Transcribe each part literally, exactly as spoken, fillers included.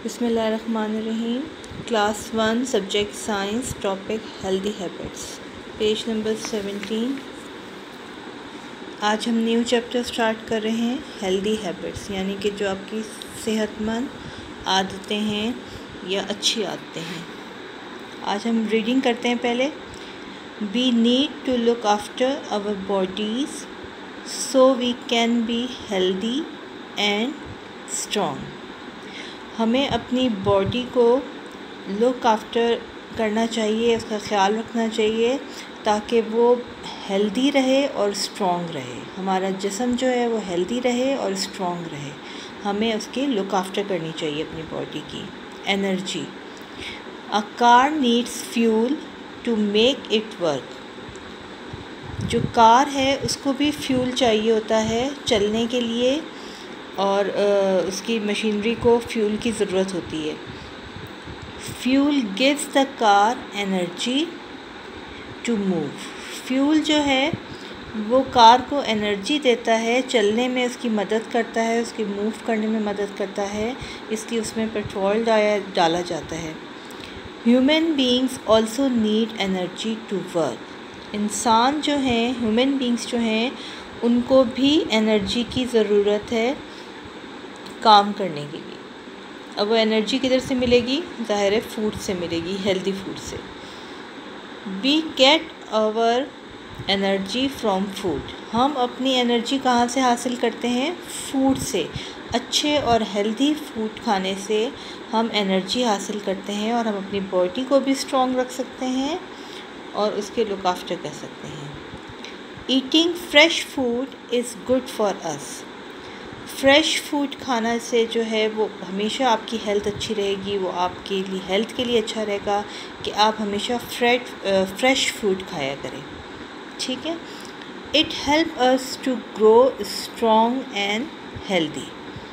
बिस्मिल्लाहिर्रहमानिर्रहीम। Class one subject science, topic healthy habits, page number seventeen. आज हम new chapter start कर रहे हैं, हेल्दी हैबिट्स, यानी कि जो आपकी सेहतमंद आदतें हैं या अच्छी आदतें हैं। आज हम रीडिंग करते हैं। पहले, we need to look after our bodies so we can be healthy and strong. हमें अपनी बॉडी को लुक आफ्टर करना चाहिए, उसका ख्याल रखना चाहिए ताकि वो हेल्दी रहे और स्ट्रॉन्ग रहे। हमारा जिस्म जो है वो हेल्दी रहे और स्ट्रॉन्ग रहे। हमें उसकी लुक आफ्टर करनी चाहिए अपनी बॉडी की। Energy, a car needs fuel to make it work. जो कार है उसको भी फ्यूल चाहिए होता है चलने के लिए, और उसकी मशीनरी को फ्यूल की ज़रूरत होती है। Fuel gives the car energy to move. Fuel जो है वो कार को एनर्जी देता है, चलने में उसकी मदद करता है, उसकी मूव करने में मदद करता है, इसलिए उसमें पेट्रोल डाया डाला जाता है। Human beings also need energy to work. इंसान जो हैं, ह्यूमन बीइंग्स जो हैं, उनको भी एनर्जी की ज़रूरत है काम करने के लिए। अब वो एनर्जी किधर से मिलेगी? ज़ाहिर है फूड से मिलेगी, हेल्दी फूड से। We get our energy from food. हम अपनी एनर्जी कहाँ से हासिल करते हैं? फूड से। अच्छे और हेल्दी फूड खाने से हम एनर्जी हासिल करते हैं और हम अपनी बॉडी को भी स्ट्रॉन्ग रख सकते हैं और उसके लुक आफ्टर कर सकते हैं। Eating fresh food is good for us. Fresh food खाना से जो है वो हमेशा आपकी हेल्थ अच्छी रहेगी, वो आपके लिए हेल्थ के लिए अच्छा रहेगा कि आप हमेशा फ्रेश फ्रेश फूड खाया करें। ठीक है। It help us to grow strong and healthy.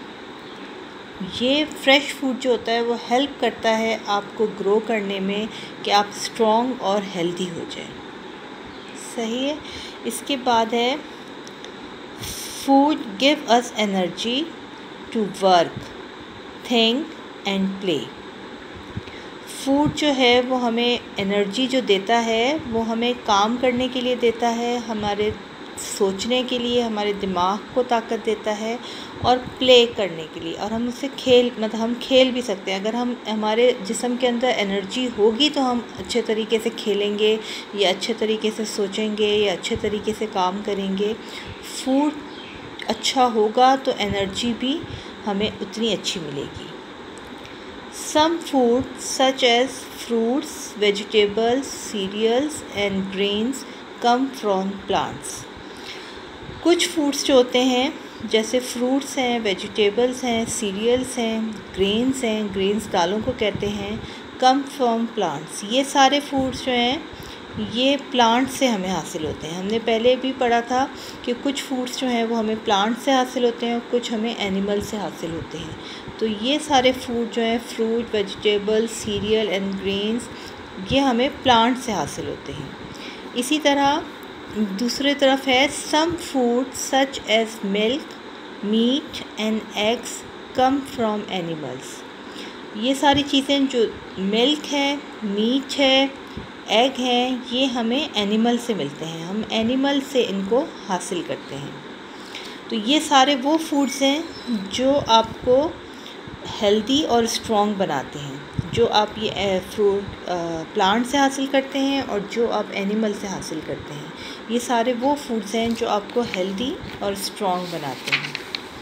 ये फ्रेश फूड जो होता है वो हेल्प करता है आपको ग्रो करने में कि आप स्ट्रॉन्ग और हेल्दी हो जाए। सही है। इसके बाद है, food give us energy to work, think and play. Food जो है वो हमें एनर्जी जो देता है वो हमें काम करने के लिए देता है, हमारे सोचने के लिए, हमारे दिमाग को ताकत देता है, और प्ले करने के लिए। और हम उससे खेल मतलब हम खेल भी सकते हैं। अगर हम हमारे जिस्म के अंदर एनर्जी होगी तो हम अच्छे तरीके से खेलेंगे या अच्छे तरीके से सोचेंगे या अच्छे तरीके से काम करेंगे। फूड अच्छा होगा तो एनर्जी भी हमें उतनी अच्छी मिलेगी। Some food such as fruits, vegetables, cereals and grains come from plants. कुछ फूड्स जो होते हैं, जैसे फ्रूट्स हैं, वेजिटेबल्स हैं, सीरियल्स हैं, ग्रेन्स हैं, ग्रेन्स दालों को कहते हैं, कम फ्रॉम प्लांट्स। ये सारे फूड्स जो हैं ये प्लांट से हमें हासिल होते हैं। हमने पहले भी पढ़ा था कि कुछ फूड्स जो हैं वो हमें प्लांट से हासिल होते हैं और कुछ हमें एनिमल से हासिल होते हैं। तो ये सारे फूड जो हैं, fruit, vegetable, cereal and grains, ये हमें प्लांट से हासिल होते हैं। इसी तरह दूसरी तरफ है, some food such as milk, meat and eggs come from animals. ये सारी चीज़ें जो मिल्क है, मीट है, एग हैं, ये हमें एनिमल से मिलते हैं, हम एनिमल से इनको हासिल करते हैं। तो ये सारे वो फूड्स हैं जो आपको हेल्दी और स्ट्रॉन्ग बनाते हैं, जो आप ये फ्रूट प्लांट से हासिल करते हैं और जो आप एनिमल से हासिल करते हैं। ये सारे वो फूड्स हैं जो आपको हेल्दी और स्ट्रॉन्ग बनाते हैं।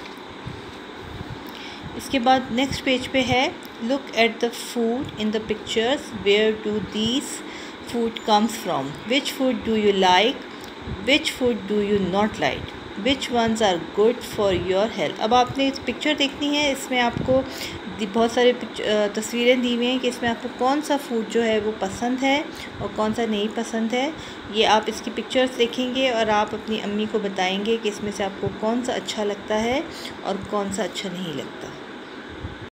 इसके बाद नेक्स्ट पेज पे है, look at the food in the pictures, where do these food comes from, which food do you like, which food do you not like, which ones are good for your health। अब आपने इस picture देखनी है, इसमें आपको बहुत सारे तस्वीरें दी हुई हैं कि इसमें आपको कौन सा फूड जो है वो पसंद है और कौन सा नहीं पसंद है। ये आप इसकी पिक्चर्स देखेंगे और आप अपनी अम्मी को बताएंगे कि इसमें से आपको कौन सा अच्छा लगता है और कौन सा अच्छा नहीं लगता।